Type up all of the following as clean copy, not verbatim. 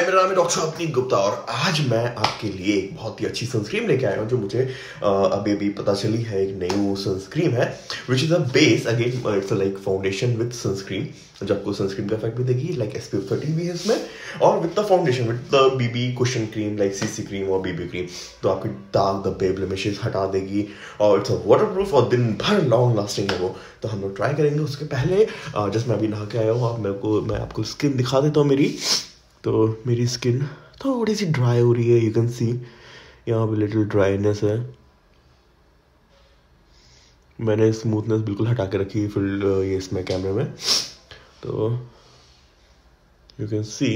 मेरा नाम है डॉक्टर अपनीत गुप्ता और आज मैं आपके लिए एक बहुत ही अच्छी सनस्क्रीन लेके आया हूँ जो मुझे अभी पता चली है। एक नई सनस्क्रीन है which is a base again, it's like foundation with sunscreen, जो आपको सनस्क्रीन का इफेक्ट भी देगी, लाइक SPF 30 भी है इसमें, और with the foundation with the BB cushion cream like CC cream और BB क्रीम, तो आपके दाग धब्बे ब्लेमिशेस हटा देगी और इट्स अ वाटर प्रूफ और दिन भर लॉन्ग लास्टिंग है वो। तो हम लोग ट्राई करेंगे। उसके पहले जस्ट मैं अभी नहा के आया हूँ, मैं आपको स्किन दिखा देता हूँ मेरी। तो मेरी स्किन थोड़ी सी ड्राई हो रही है, यू कैन सी यहाँ पे लिटिल ड्राइनेस है। मैंने स्मूथनेस बिल्कुल हटा के रखी फिर ये इसमें कैमरे में, तो यू कैन सी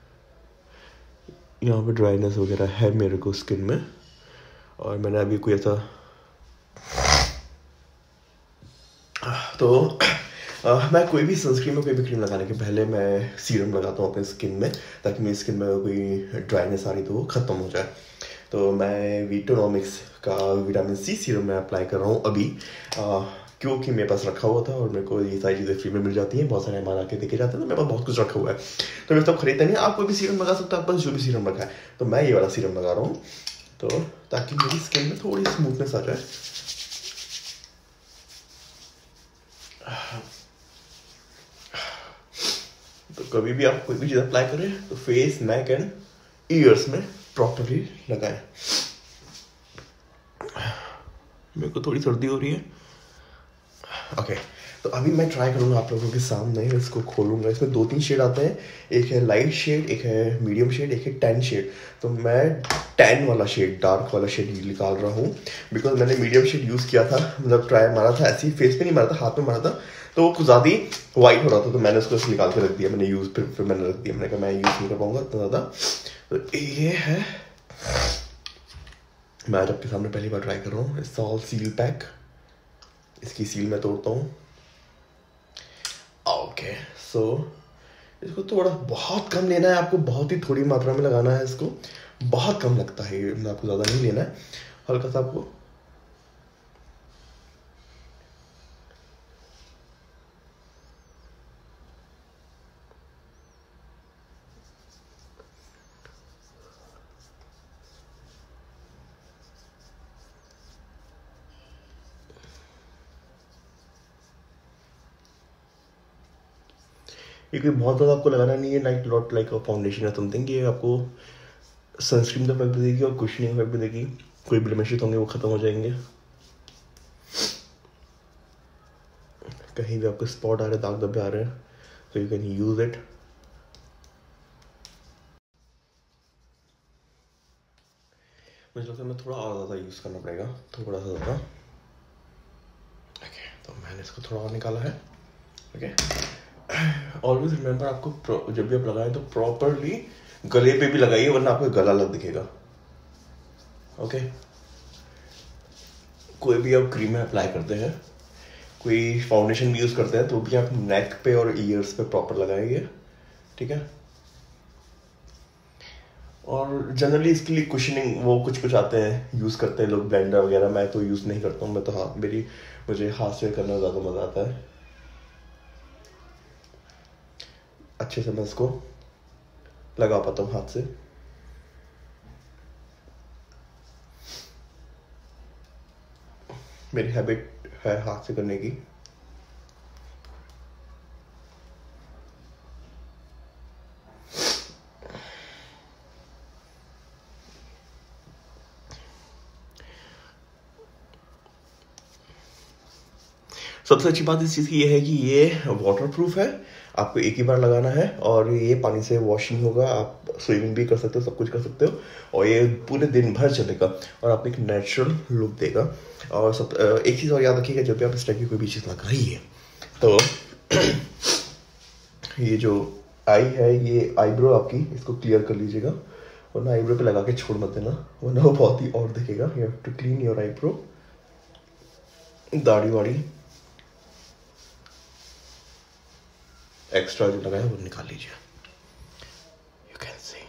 यहाँ पे ड्राइनेस वगैरह है मेरे को स्किन में। और मैंने अभी कोई ऐसा तो मैं कोई भी सनस्क्रीन में कोई भी क्रीम लगाने के पहले मैं सीरम लगाता हूँ अपने स्किन में, ताकि मेरी स्किन में कोई ड्राइनेस आ रही तो वो ख़त्म हो जाए। तो मैं वीटोनॉमिक्स का विटामिन C सीरम मैं अप्लाई कर रहा हूँ अभी, क्योंकि मेरे पास रखा हुआ था और मेरे को ये सारी चीज़ें फ्री में मिल जाती हैं। बहुत सारे मेहमान आके देखे जाते हैं, तो मेरे पास बहुत कुछ रखा हुआ है, तो मैं सब खरीदता नहीं। आप कोई भी सीरम लगा सकते हो, आप पास जो भी सीरम रखा है। तो मैं ये वाला सीरम लगा रहा हूँ, तो ताकि मेरी स्किन में थोड़ी स्मूथनेस आ जाए। तो कभी भी आप कोई भी चीज़ अप्लाई करें तो फेस, नेक एंड ईयर्स में प्रॉपरली लगाएं। मेरे को थोड़ी सर्दी हो रही है। ओके, तो अभी मैं ट्राई करूँगा आप लोगों के सामने, इसको खोलूँगा। इसमें 2-3 शेड आते हैं, एक है लाइट शेड, एक है मीडियम शेड, एक है टैन शेड। तो मैं टैन वाला शेड, डार्क वाला शेड निकाल रहा हूँ, बिकॉज मैंने मीडियम शेड यूज़ किया था, मतलब ट्राई मारा था, ऐसे ही फेस पे नहीं मारा था, हाथ में मारा था, तो वो कुछ ज़्यादा ही वाइट हो रहा था। तो मैंने उसको निकाल के रख दिया, मैंने यूज़ फिर मैंने रख दिया। मैंने कहा मैं यूज़ नहीं कर पाऊँगा इतना ज़्यादा। तो ये है, मैं आज आपके सामने पहली बार ट्राई कर रहा हूँ। सॉल सील पैक, इसकी सील मैं तोड़ता हूँ। ओके, सो इसको थोड़ा बहुत कम लेना है आपको, बहुत ही थोड़ी मात्रा में लगाना है इसको, बहुत कम लगता है ये, आपको ज़्यादा नहीं लेना है, हल्का सा आपको। ये कोई बहुत ज़्यादा आपको लगाना नहीं है, like not like a foundation या समथिंग। ये आपको सनस्क्रीन का इफेक्ट भी देगी और कुशनिंग इफेक्ट भी देगी। कोई ब्लेमिशेस होंगे वो ख़त्म हो जाएंगे। कहीं भी आपको स्पॉट आ रहे हैं, दाग धब्बे आ रहे हैं, तो यू कैन यूज़ इट। मुझे लगता है मैं थोड़ा और ज़्यादा यूज़ करना पड़ेगा, थोड़ा सा ज़्यादा। ओके, तो मैंने इसको थोड़ा और निकाला है। ओके, ऑलवेज रिमेंबर, आपको जब भी आप लगाएं तो प्रॉपरली गले पे भी लगाइए, वरना आपका गला अलग दिखेगा। ओके, कोई भी आप क्रीमें अप्लाई करते हैं, कोई फाउंडेशन भी यूज़ करते हैं, तो भी आप नेक पे और ईयर्स पे प्रॉपर लगाएंगे, ठीक है। और जनरली इसके लिए कुशनिंग वो कुछ आते हैं, यूज़ करते हैं लोग, ब्लेंडर वगैरह। मैं तो यूज़ नहीं करता हूँ, मैं तो मुझे हाथ से करना ज़्यादा मज़ा आता है। अच्छे से मैं इसको लगा पाता हूँ हाथ से। मेरी हैबिट है हाथ से करने की। सबसे अच्छी बात इस चीज़ की ये है कि ये वाटर प्रूफ है, आपको एक ही बार लगाना है और ये पानी से वॉशिंग होगा, आप स्विमिंग भी कर सकते हो, सब कुछ कर सकते हो, और ये पूरे दिन भर चलेगा और आपको एक नेचुरल लुक देगा। और एक चीज़ और याद रखिएगा, जब भी आप इस टाइप की कोई भी चीज़ लगाइए तो ये जो आई है, ये आईब्रो आपकी, इसको क्लियर कर लीजिएगा, वरना आईब्रो पे लगा के छोड़ मत देना, वरना वो बहुत ही और दिखेगा। You have to clean your eyebrow. दाढ़ी वाड़ी एक्स्ट्रा जो लगा है वो निकाल लीजिए। यू कैन सी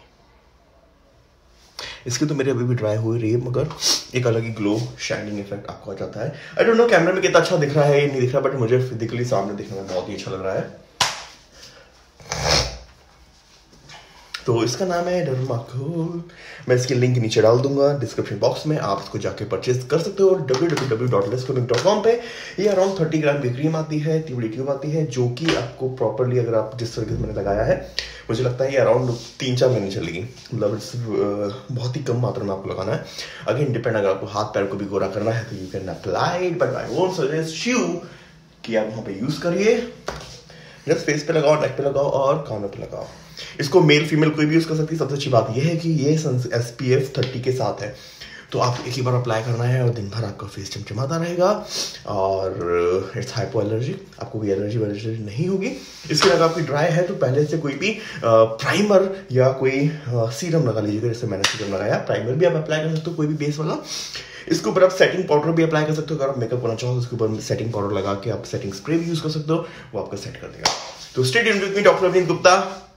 इसकी तो मेरी अभी भी ड्राई हो रही है, मगर एक अलग ही ग्लो शाइनिंग इफेक्ट आपको आ जाता है। आई डोंट नो कैमरे में कितना अच्छा दिख रहा है या नहीं दिख रहा, बट मुझे फिजिकली सामने दिखने में बहुत ही अच्छा लग रहा है। तो इसका नाम है डर्माकोल। मैं इसकी लिंक नीचे डाल दूंगा डिस्क्रिप्शन बॉक्स में, आप इसको जाके परचेज कर सकते हो www.letscoming.com पे। ये अराउंड 30 ग्राम की क्रीम आती है, बड़ी ट्यूब आती है, जो कि आपको प्रॉपरली अगर आप जिस तरीके से मैंने लगाया है, मुझे लगता है ये अराउंड 3-4 महीने चलेगी। मतलब इट्स बहुत ही कम मात्रा में आपको लगाना है। अगेन डिपेंड, अगर आपको हाथ पैर को भी गोरा करना है तो you can apply, but I won't suggest you कि आप वहाँ पे यूज करिए। जस्ट फेस पे लगाओ, नेक पे लगाओ और कानों पे लगाओ। इसको मेल फीमेल कोई भी यूज कर सकती है। सबसे अच्छी बात यह है कि ये SPF 30 के साथ है, तो आप एक ही बार अप्लाई करना है और दिन भर आपका फेस चमचमाता रहेगा। और इट्स हाइपो एलर्जिक, आपको कोई एलर्जी नहीं होगी। इसके अगर आपकी ड्राई है तो पहले से कोई भी प्राइमर या कोई सीरम लगा लीजिएगा। जैसे मैंने सीरम लगाया, प्राइमर भी आप अप्लाई कर सकते हो, कोई भी बेस वाला। इसके ऊपर आप सेटिंग पाउडर भी अप्लाई कर सकते हो। अगर आप मेकअप करना चाहो तो उसके ऊपर सेटिंग पाउडर लगा के आप सेटिंग स्प्रे भी यूज कर सकते हो, वो आपका सेट कर देगा। तो stay tuned with me, doctor Abhineet Gupta.